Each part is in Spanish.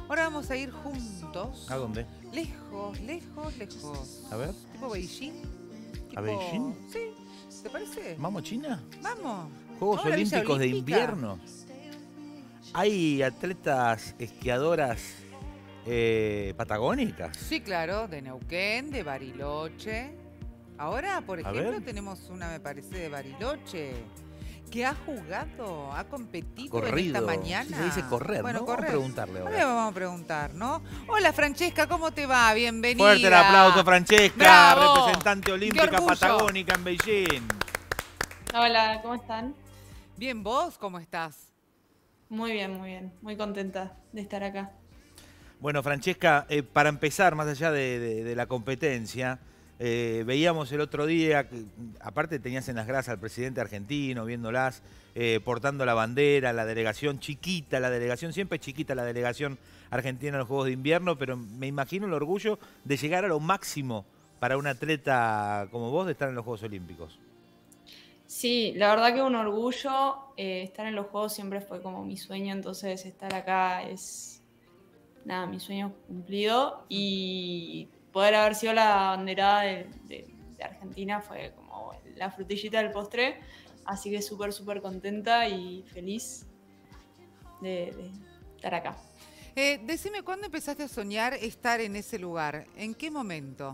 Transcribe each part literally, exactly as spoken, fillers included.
Ahora vamos a ir juntos. ¿A dónde? Lejos, lejos, lejos. A ver. ¿Tipo Beijing? ¿A Beijing? Sí, ¿te parece? ¿Vamos, China? Vamos. Juegos Vamos a la Villa Olímpicos de Olímpica. invierno. ¿Hay atletas esquiadoras eh, patagónicas? Sí, claro, de Neuquén, de Bariloche. Ahora, por A ejemplo, ver. tenemos una, me parece, de Bariloche, que ha jugado, ha competido Corrido. en esta mañana. Sí, se dice correr, bueno, ¿no? correr. Vamos a preguntarle ahora. Ahora vamos a preguntar, ¿no? Hola, Francesca, ¿cómo te va? Bienvenida. Fuerte el aplauso, Francesca, ¡Bravo! representante olímpica orgullo! patagónica en Beijing. Hola, ¿cómo están? Bien, ¿vos cómo estás? Muy bien, muy bien. Muy contenta de estar acá. Bueno, Francesca, eh, para empezar, más allá de, de- de la competencia, eh, veíamos el otro día, que, aparte tenías en las grasas al presidente argentino, viéndolas, eh, portando la bandera, la delegación chiquita, la delegación, siempre chiquita la delegación argentina en los Juegos de Invierno, pero me imagino el orgullo de llegar a lo máximo para un atleta como vos de estar en los Juegos Olímpicos. Sí, la verdad que un orgullo. eh, estar en los Juegos siempre fue como mi sueño, entonces estar acá es, nada, mi sueño cumplido. Y poder haber sido la banderada de, de- de Argentina fue como la frutillita del postre. Así que súper, súper contenta y feliz de, de estar acá. Eh, decime, ¿cuándo empezaste a soñar estar en ese lugar? ¿En qué momento?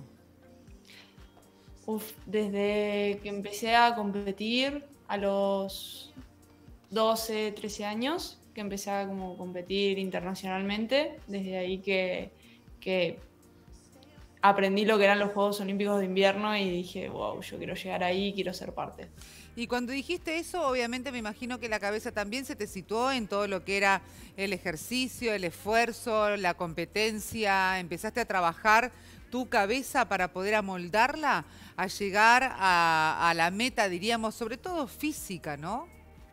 Uf, desde que empecé a competir a los doce, trece años, que empecé a como competir internacionalmente, desde ahí que, que aprendí lo que eran los Juegos Olímpicos de Invierno y dije, wow, yo quiero llegar ahí, quiero ser parte. Y cuando dijiste eso, obviamente me imagino que la cabeza también se te situó en todo lo que era el ejercicio, el esfuerzo, la competencia. Empezaste a trabajar tu cabeza para poder amoldarla a llegar a, a la meta, diríamos, sobre todo física, ¿no?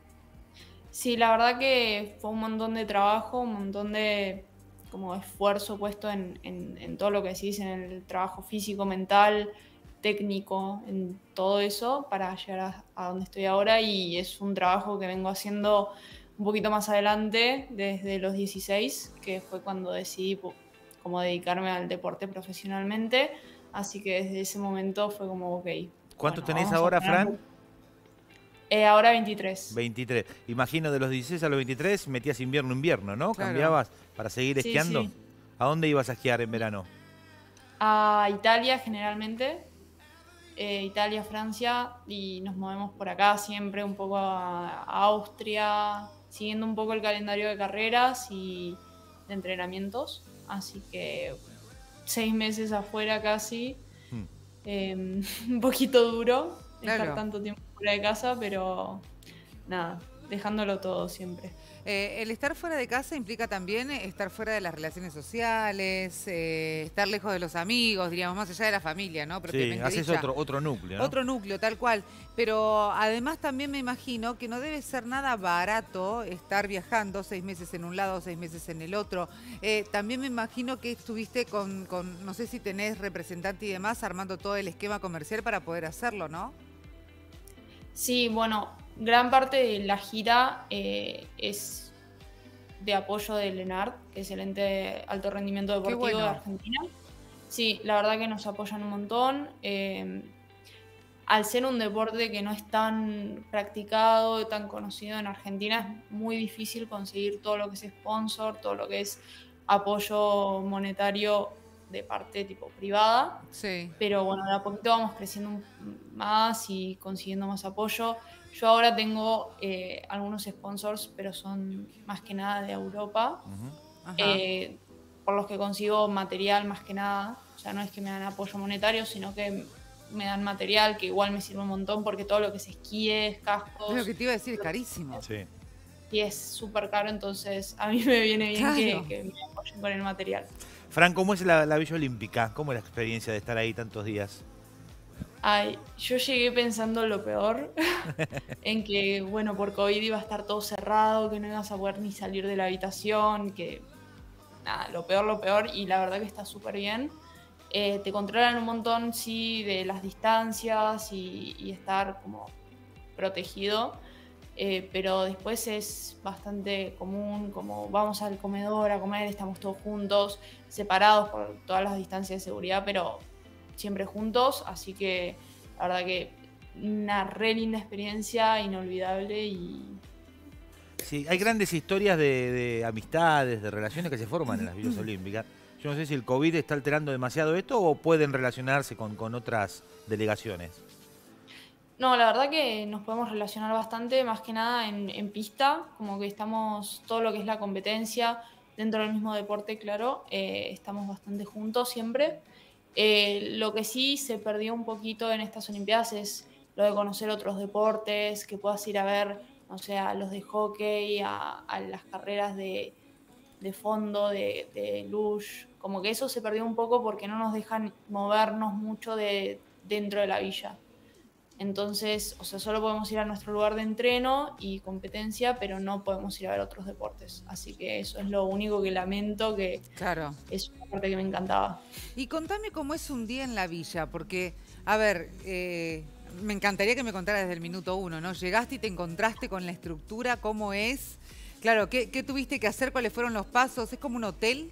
Sí, la verdad que fue un montón de trabajo, un montón de como esfuerzo puesto en, en- en todo lo que decís, en el trabajo físico, mental, técnico, en todo eso para llegar a, a donde estoy ahora. Y es un trabajo que vengo haciendo un poquito más adelante, desde los dieciséis, que fue cuando decidí pu- como dedicarme al deporte profesionalmente. Así que desde ese momento fue como, ok. ¿Cuánto bueno, tenés vamos a ahora, poner- Fran? Eh, ahora veintitrés. veintitrés. Imagino de los dieciséis a los veintitrés metías invierno-invierno, ¿no? Claro. ¿Cambiabas para seguir Sí, esquiando? sí. ¿A dónde ibas a esquiar en verano? A Italia generalmente, eh, Italia, Francia, y nos movemos por acá siempre un poco a, a Austria, siguiendo un poco el calendario de carreras y de entrenamientos. Así que seis meses afuera casi, Hmm. eh, un poquito duro Claro. estar tanto tiempo fuera de casa, pero nada, dejándolo todo siempre. Eh, el estar fuera de casa implica también estar fuera de las relaciones sociales, eh, estar lejos de los amigos, diríamos, más allá de la familia, ¿no? Sí, Propiamente haces dicha. otro, otro núcleo, ¿no? Otro núcleo, tal cual. Pero además también me imagino que no debe ser nada barato estar viajando seis meses en un lado, seis meses en el otro. Eh, también me imagino que estuviste con, con, no sé si tenés representante y demás, armando todo el esquema comercial para poder hacerlo, ¿no? Sí, bueno, gran parte de la gira eh, es de apoyo del ENART, que es el ente de alto rendimiento deportivo bueno. de Argentina. Sí, la verdad que nos apoyan un montón. Eh, al ser un deporte que no es tan practicado, tan conocido en Argentina, es muy difícil conseguir todo lo que es sponsor, todo lo que es apoyo monetario de parte tipo privada. Sí. Pero bueno, de a poquito vamos creciendo un- más y consiguiendo más apoyo. Yo ahora tengo eh, algunos sponsors, pero son más que nada de Europa, Ujú. Ajá. eh, por los que consigo material más que nada. O sea, no es que me dan apoyo monetario, sino que me dan material que igual me sirve un montón, porque todo lo que es esquíes, cascos, Es lo que te iba a decir, es carísimo. Sí. y es súper caro, entonces a mí me viene bien que, Claro. que me apoyen con el material. Fran, ¿cómo es la, la Villa Olímpica? ¿Cómo es la experiencia de estar ahí tantos días? Ay, yo llegué pensando lo peor, en que, bueno, por COVID iba a estar todo cerrado, que no ibas a poder ni salir de la habitación, que nada, lo peor, lo peor, y la verdad que está súper bien. Eh, te controlan un montón, sí, de las distancias y, y estar como protegido, eh, pero después es bastante común, como vamos al comedor a comer, estamos todos juntos, separados por todas las distancias de seguridad, pero siempre juntos, así que la verdad que una re linda experiencia, inolvidable y... Sí, hay grandes historias de, de amistades, de relaciones que se forman en las Villas Olímpicas. Yo no sé si el COVID está alterando demasiado esto o pueden relacionarse con, con otras delegaciones. No, la verdad que nos podemos relacionar bastante, más que nada en, en pista, como que estamos, todo lo que es la competencia, dentro del mismo deporte, claro, eh, estamos bastante juntos siempre. Eh, lo que sí se perdió un poquito en estas Olimpiadas es lo de conocer otros deportes, que puedas ir a ver, o sea, los de hockey, a, a las carreras de, de fondo, de, de luge, como que eso se perdió un poco porque no nos dejan movernos mucho de, dentro de la villa. Entonces, o sea, solo podemos ir a nuestro lugar de entreno y competencia, pero no podemos ir a ver otros deportes. Así que eso es lo único que lamento, que Claro. es una parte que me encantaba. Y contame cómo es un día en la villa, porque, a ver, eh, me encantaría que me contaras desde el minuto uno, ¿no? Llegaste y te encontraste con la estructura, cómo es. Claro, ¿qué, qué tuviste que hacer? ¿Cuáles fueron los pasos? ¿Es como un hotel?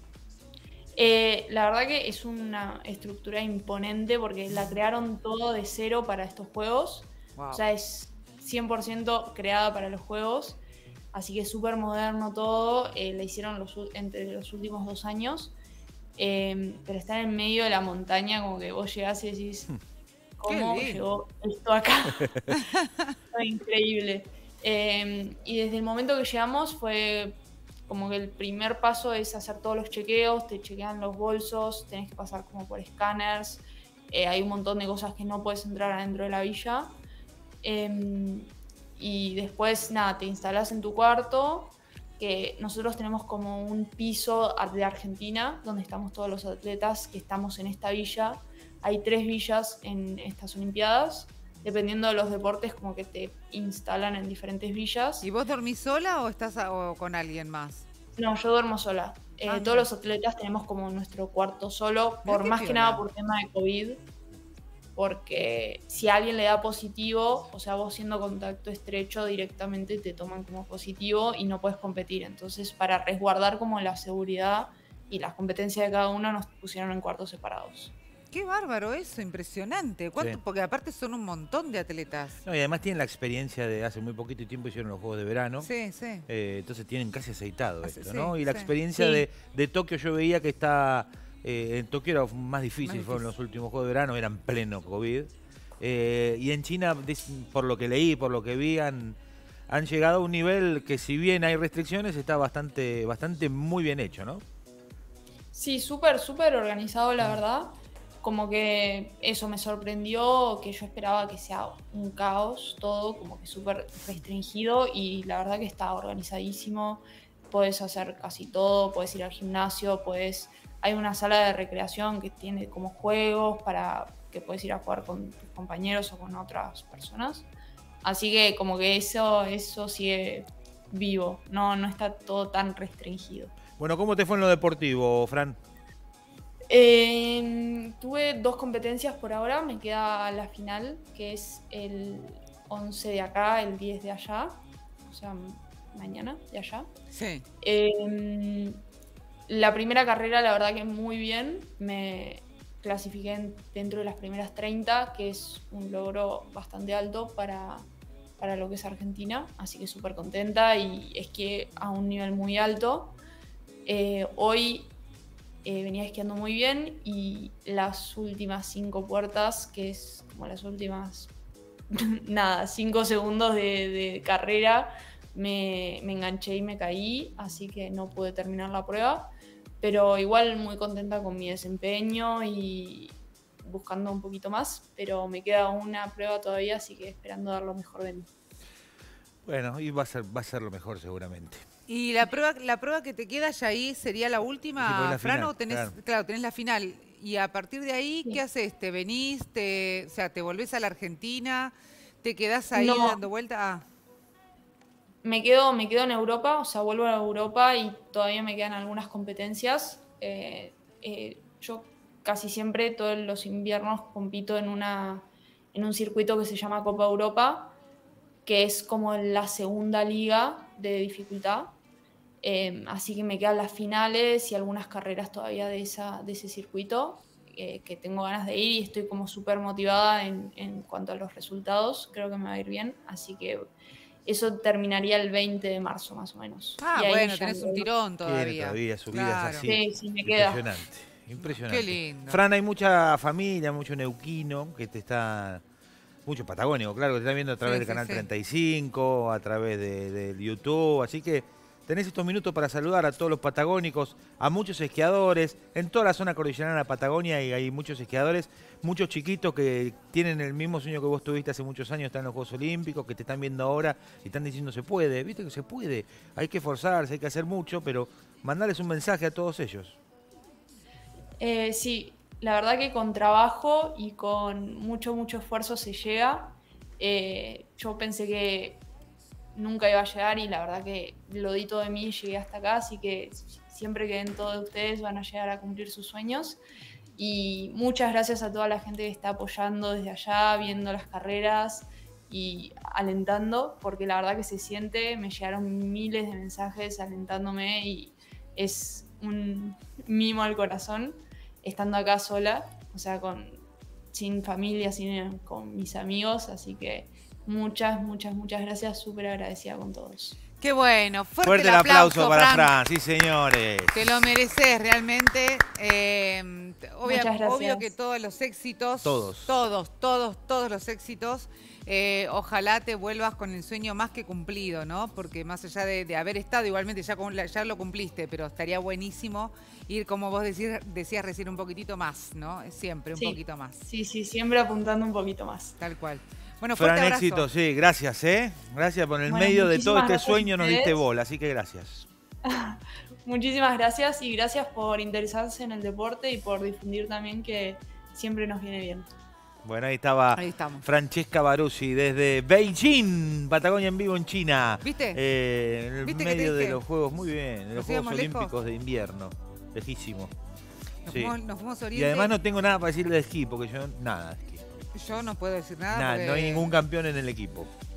Eh, la verdad que es una estructura imponente porque la crearon todo de cero para estos juegos. Wow. O sea, es cien por ciento creada para los juegos. Así que es súper moderno todo. Eh, la hicieron los, entre los últimos dos años. Eh, pero está en medio de la montaña, como que vos llegás y decís, ¿cómo llegó esto acá? Fue increíble. Eh, y desde el momento que llegamos fue como que el primer paso es hacer todos los chequeos, te chequean los bolsos, tenés que pasar como por escáneres, eh, hay un montón de cosas que no puedes entrar adentro de la villa. Eh, y después, nada, te instalás en tu cuarto, que nosotros tenemos como un piso de Argentina, donde estamos todos los atletas que estamos en esta villa. Hay tres villas en estas Olimpiadas. Dependiendo de los deportes, como que te instalan en diferentes villas. ¿Y vos dormís sola o estás a, o con alguien más? No, yo duermo sola. Eh, Ah, todos los atletas tenemos como nuestro cuarto solo, Mirá por qué más que piola. nada por tema de COVID. Porque si a alguien le da positivo, o sea, vos siendo contacto estrecho, directamente te toman como positivo y no puedes competir. Entonces, para resguardar como la seguridad y las competencias de cada uno, nos pusieron en cuartos separados. Qué bárbaro eso, impresionante. ¿Cuánto? Sí. Porque aparte son un montón de atletas. No, y además tienen la experiencia de hace muy poquito tiempo hicieron los Juegos de Verano. Sí, sí. Eh, entonces tienen casi aceitado Hace- esto, sí, ¿no? Y la sí. experiencia Sí. de, de Tokio yo veía que está... eh, en Tokio era más difícil, Más fueron difícil. los últimos Juegos de Verano, eran pleno COVID. Eh, y en China, dis- por lo que leí, por lo que vi, han, han llegado a un nivel que si bien hay restricciones, está bastante, bastante muy bien hecho, ¿no? Sí, súper, súper organizado, la verdad. Como que eso me sorprendió, que yo esperaba que sea un caos todo, como que súper restringido y la verdad que está organizadísimo. Puedes hacer casi todo, puedes ir al gimnasio, puedes... Hay una sala de recreación que tiene como juegos para que puedes ir a jugar con tus compañeros o con otras personas. Así que como que eso, eso sigue vivo, no, no está todo tan restringido. Bueno, ¿cómo te fue en lo deportivo, Fran? Eh, tuve dos competencias por ahora, me queda la final, que es el once de acá, el diez de allá, o sea, mañana de allá. Sí. Eh, la primera carrera, la verdad que muy bien, me clasifiqué en- dentro de las primeras treinta, que es un logro bastante alto para, para lo que es Argentina, así que súper contenta y esquié a un nivel muy alto. Eh, hoy eh, venía esquiando muy bien y las últimas cinco puertas, que es como las últimas, nada, cinco segundos de, de carrera, me, me enganché y me caí, así que no pude terminar la prueba, pero igual muy contenta con mi desempeño y buscando un poquito más, pero me queda una prueba todavía, así que esperando dar lo mejor de mí. Bueno, y va a ser, va a ser lo mejor seguramente. ¿Y la prueba, la prueba que te queda ya ahí sería la Sí, última, porque es la Fran? final, ¿O tenés, claro. claro, tenés la final? Y a partir de ahí, Sí. ¿qué haces? ¿Te venís? Te, o sea, ¿te volvés a la Argentina? ¿Te quedás ahí No. dando vuelta? Ah, Me quedo, me quedo en Europa, o sea, vuelvo a Europa y todavía me quedan algunas competencias. Eh, eh, yo casi siempre, todos los inviernos, compito en, una, en un circuito que se llama Copa Europa, que es como la segunda liga de dificultad. Eh, así que me quedan las finales y algunas carreras todavía de, esa, de ese circuito, eh, que tengo ganas de ir y estoy como súper motivada en, en cuanto a los resultados. Creo que me va a ir bien, así que eso terminaría el veinte de marzo más o menos. Ah, y ahí bueno, ya tenés me- un tirón Tiene todavía. todavía subidas Claro. así. Sí, sí, me queda. Impresionante, impresionante. Qué lindo. Fran, hay mucha familia, mucho neuquino que te está... Mucho patagónico, claro, que te están viendo a través Sí, del sí, canal sí. treinta y cinco, a través de, del YouTube, así que tenés estos minutos para saludar a todos los patagónicos, a muchos esquiadores, en toda la zona cordillerana de la Patagonia y hay muchos esquiadores, muchos chiquitos que tienen el mismo sueño que vos tuviste hace muchos años, están en los Juegos Olímpicos, que te están viendo ahora y están diciendo se puede, viste que se puede, hay que esforzarse, hay que hacer mucho, pero mandarles un mensaje a todos ellos. Eh, sí, la verdad que con trabajo y con mucho, mucho esfuerzo se llega. Eh, yo pensé que nunca iba a llegar y la verdad que lo di todo de mí y llegué hasta acá, así que siempre que den todo de ustedes van a llegar a cumplir sus sueños. Y muchas gracias a toda la gente que está apoyando desde allá, viendo las carreras y alentando, porque la verdad que se siente, me llegaron miles de mensajes alentándome y es un mimo al corazón estando acá sola, o sea, con, sin familia, sin, con mis amigos, así que muchas, muchas, muchas gracias, súper agradecida con todos. Qué bueno. Fuerte, Fuerte el aplauso, para Fran, sí señores. Te lo mereces realmente. Eh, obvia- Muchas gracias. Obvio que todos los éxitos, Todos. todos, todos, todos los éxitos, eh, ojalá te vuelvas con el sueño más que cumplido, ¿no? Porque más allá de, de haber estado, igualmente ya, con la- ya lo cumpliste, pero estaría buenísimo ir, como vos decís, decías recién, un poquitito más, ¿no? Siempre un Sí. poquito más, Sí, sí, siempre apuntando un poquito más. tal cual. Bueno, fuerte Fran, abrazo. éxito, sí, gracias, ¿eh? Gracias por el Bueno, medio de todo muchísimas este gracias a sueño nos diste ustedes. bola, así que gracias. Muchísimas gracias y gracias por interesarse en el deporte y por difundir también que siempre nos viene bien. Bueno, ahí estaba Ahí estamos. Francesca Baruzzi desde Beijing, Patagonia en vivo en China. ¿Viste? Eh, en el ¿Viste que te medio de dije? los Juegos, muy bien, de los Nos Juegos íbamos lejos. Olímpicos de invierno. Lejísimo. Nos, Sí. fuimos, nos fuimos a Y Oriente. además no tengo nada para decirle de esquí, porque yo nada de esquí. Yo no puedo decir nada. Nada, porque- no hay ningún campeón en el equipo.